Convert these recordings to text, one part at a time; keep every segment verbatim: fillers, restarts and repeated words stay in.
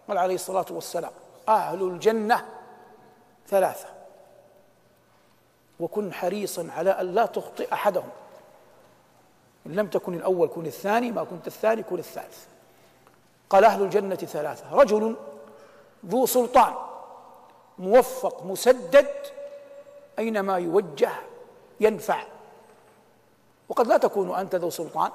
قال عليه الصلاة والسلام: أهل الجنة ثلاثة، وكن حريصا على أن لا تخطئ أحدهم، إن لم تكن الأول كن الثاني، ما كنت الثاني كن الثالث. قال: أهل الجنة ثلاثة: رجل ذو سلطان موفق مسدد أينما يوجه ينفع. وقد لا تكون أنت ذو سلطان،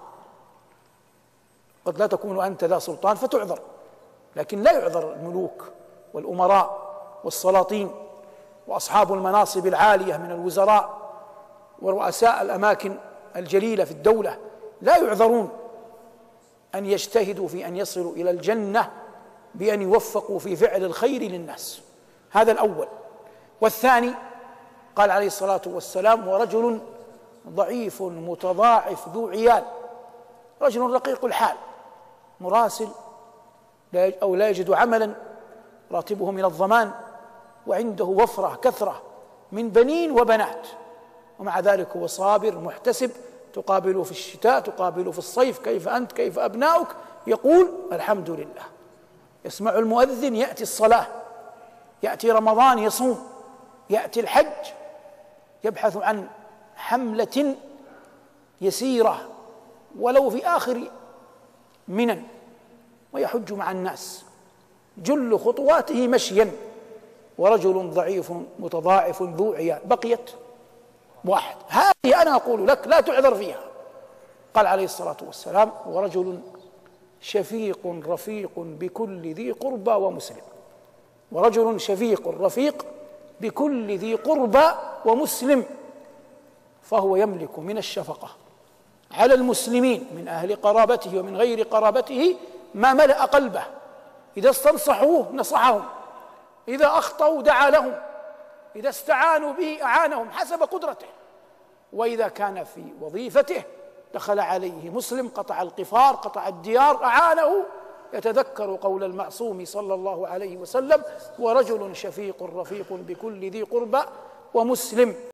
قد لا تكون أنت ذا سلطان فتعذر، لكن لا يعذر الملوك والأمراء والسلاطين وأصحاب المناصب العالية من الوزراء ورؤساء الأماكن الجليلة في الدولة، لا يعذرون أن يجتهدوا في أن يصلوا إلى الجنة بأن يوفقوا في فعل الخير للناس. هذا الأول. والثاني قال عليه الصلاة والسلام: ورجل ضعيف متضاعف ذو عيال، رجل رقيق الحال مراسل أو لا يجد عملا، راتبه من الضمان، وعنده وفرة كثرة من بنين وبنات، ومع ذلك هو صابر محتسب، تقابله في الشتاء تقابله في الصيف: كيف أنت كيف أبناؤك؟ يقول: الحمد لله. يسمع المؤذن يأتي الصلاة، يأتي رمضان يصوم، يأتي الحج، يبحث عن حملة يسيرة ولو في آخر منن ويحج مع الناس، جل خطواته مشيا. ورجل ضعيف متضاعف ذو عيال، بقيت واحد، هذه أنا أقول لك لا تعذر فيها. قال عليه الصلاة والسلام: ورجل شفيق رفيق بكل ذي قربى ومسلم. ورجل شفيق رفيق بكل ذي قربى ومسلم، فهو يملك من الشفقة على المسلمين من أهل قرابته ومن غير قرابته ما ملأ قلبه. إذا استنصحوه نصحهم، إذا أخطأوا دعا لهم، إذا استعانوا به أعانهم حسب قدرته. وإذا كان في وظيفته دخل عليه مسلم قطع القفار قطع الديار أعانه، يتذكر قول المعصوم صلى الله عليه وسلم: ورجل شفيق رفيق بكل ذي قربى ومسلم.